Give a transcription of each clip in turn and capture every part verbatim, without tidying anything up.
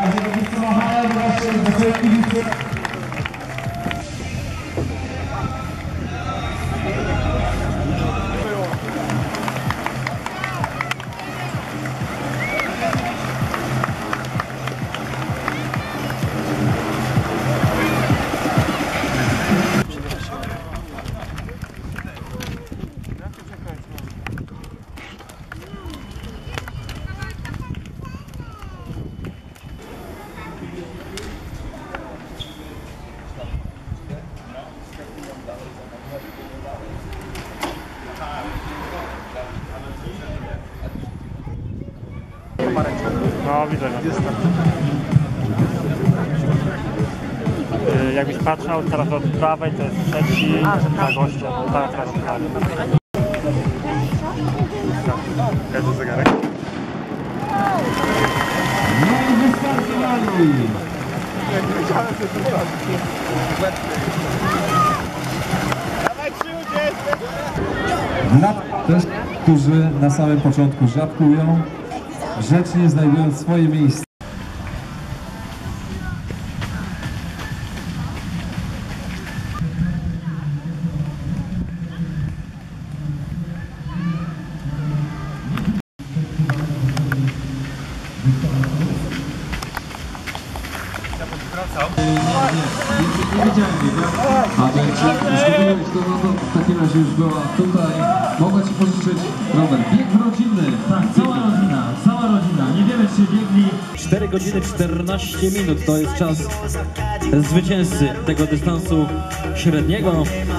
razie do podsumowania właśnie do swojej kibicy. No widzę go. Yy, jakbyś patrzył teraz od prawej, to jest trzeci na gościa. Tak, teraz od prawej. Jest zegarek. No i wystartowali! Dla tych, którzy na samym początku żabkują, grzecznie znajdując swoje miejsce. Nie wiedziałem, a to jak już mówiłeś, to, no to w takim razie już była tutaj. Mogła ci pożyczyć rower. Bieg rodzinny. Tak, cała rodzina, cała rodzina. Nie wiemy, czy biegli. cztery godziny czternaście minut to jest czas zwycięzcy tego dystansu średniego.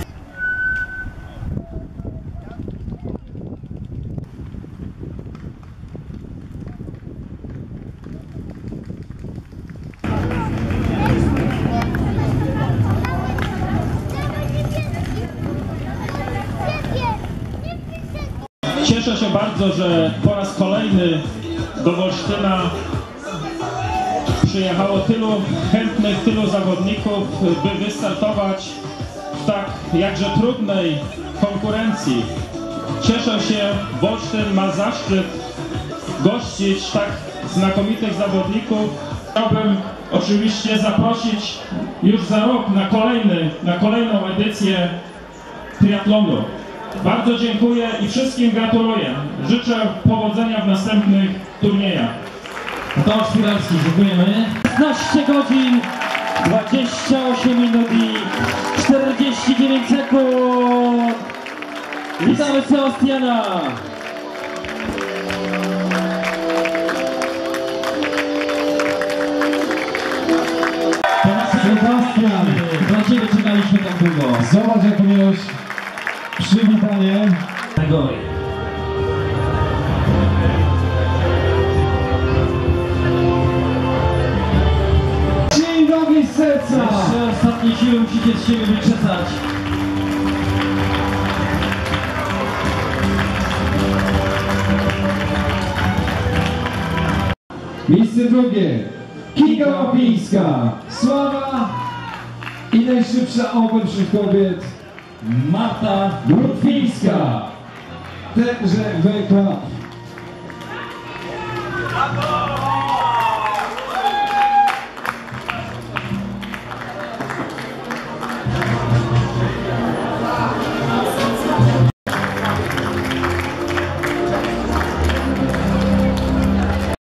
Cieszę się bardzo, że po raz kolejny do Wolsztyna przyjechało tylu chętnych, tylu zawodników, by wystartować w tak jakże trudnej konkurencji. Cieszę się, Wolsztyn ma zaszczyt gościć tak znakomitych zawodników. Chciałbym oczywiście zaprosić już za rok na, kolejny, na kolejną edycję triatlonu. Bardzo dziękuję i wszystkim gratuluję. Życzę powodzenia w następnych turniejach. Tomasz Chwilewski, dziękujemy. szesnaście godzin, dwadzieścia osiem minut i czterdzieści dziewięć sekund. Witamy Sebastiana. Sebastian, Dla Ciebie czekaliśmy tak długo. zobacz jakie miałeś przywitanie. Nagory. Dzień dobry z serca! Jeszcze ostatnie siły musicie z siebie wykrzesać. Miejsce drugie. Kinga Łapińska. Sława i najszybsza open wśród kobiet Marta Grudwińska. Tenże wykład.